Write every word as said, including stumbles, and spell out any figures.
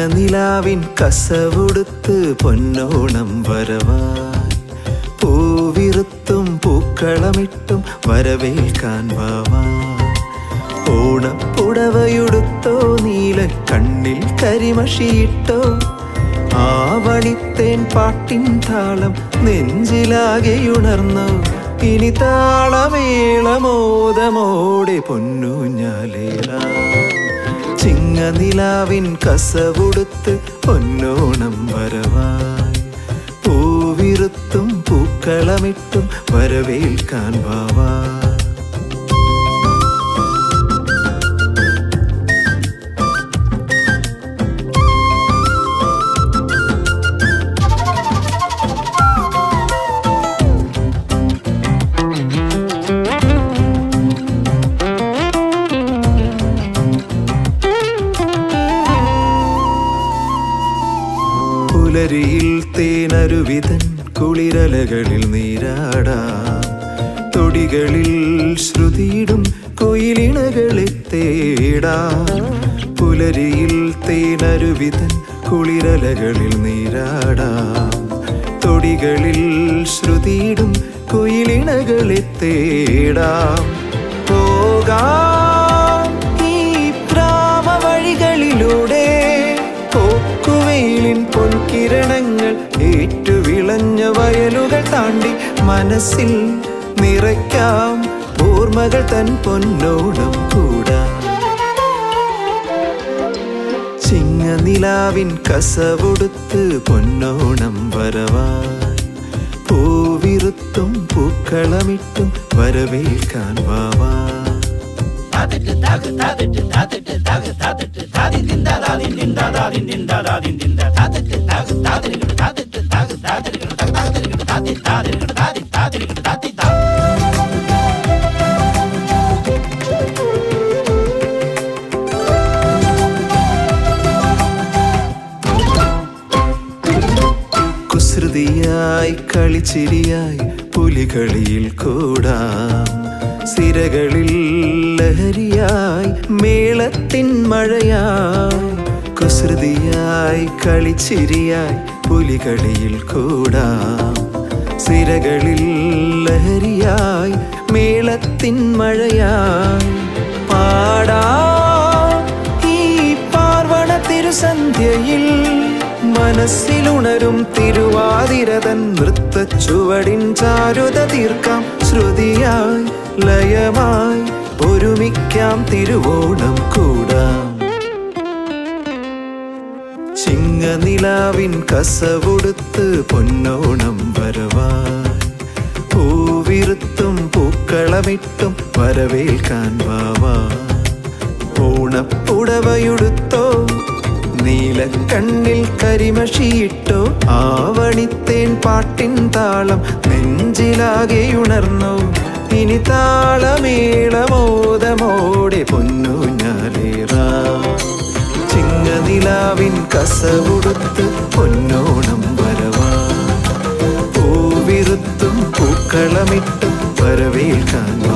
ചിങ്ങനിലാവിൻ കസവുടുത്ത് പൊന്നോണം വരവായി പൂവിറുത്തും പൂക്കളമിട്ടും വരവേൽക്കാൻ വാവാ ഓണപ്പുടവയുടുത്തോ നീല കണ്ണിൽ കരിമഷിയിട്ടോ ആവണിത്തേൻ പാട്ടിൻ താളം നെഞ്ചിലാകെയുണർന്നോ ഇനി താളമേളമോദമോടെ പൊന്നൂഞ്ഞാലേല ചിങ്ങനിലാവിൻ കസവുടുത്ത് പൊന്നോണം വരവായി പൂവിറുത്തും പൂക്കളമിട്ടും വരവേൽക്കാൻ വാവാ പുലരിയിൽ തേനരുവിതൻ കുളിരലകളിൽ നീരാടാം തൊടികളിൽ ശ്രുതിയിടും കുയിലിണകളെ തേടാം പുലരിയിൽ തേനരുവിതൻ കുളിരലകളിൽ നീരാടാം തൊടികളിൽ ശ്രുതിയിടും കുയിലിണകളെ തേടാം പോകാം ഈ ഗ്രാമവഴികളിലൂടെ പോക്കുവെയിലിൻ പൊൻകിരണങ്ങൾ ഏറ്റുവിളഞ്ഞ വയലുകൾ താണ്ടി മനസ്സിൽ നിറയ്ക്കാം ഓർമ്മകൾ തൻ പൊന്നോണം കൂടാം ചിങ്ങനിലാവിൻ കസവുടുത്ത് പൊന്നോണം വരവായി പൂവിറുത്തും പൂക്കളമിട്ടും വരവേൽക്കാൻ വാവാ കുസൃതിയായി കളിച്ചിരിയായി പുലികളിയിൽ കൂടാം സിരകളിൽ ലഹരിയായി മേളത്തിൻ മഴയായി കുസൃതിയായി കളിച്ചിരിയായി പുലികളിയിൽ കൂടാം സിരകളിൽ ലഹരിയായി മേളത്തിൻ മഴയായി പാടാം ഈ പാർവണ തിരുസന്ധ്യയിൽ മനസ്സിലുണരും തിരുവാതിരതൻ നൃത്തച്ചുവടിൻ ചാരുത തീർക്കാം ശ്രുതിയായി ലയമായി ഒരുമിക്കാം തിരുവോണം കൂടാം ചിങ്ങനിലാവിൻ കസവുടുത്ത് പൊന്നോണം വരവായി പൂവിറുത്തും പൂക്കളമിട്ടും വരവേൽക്കാൻ വാവാ ഓണപ്പുടവയുടുത്തോ നീലക്കണ്ണിൽ കരിമഷിയിട്ടോ ആവണിത്തേൻ പാട്ടിൻ താളം നെഞ്ചിലാകെയുണർന്നോ ഇനി താളമേളമോദമോടെ പൊന്നൂഞ്ഞാലേറാം ചിങ്ങനിലാവിൻ കസവുടുത്ത് പൊന്നോണം വരവായി പൂവിറുത്തും പൂക്കളമിട്ടും വരവേൽക്കാൻ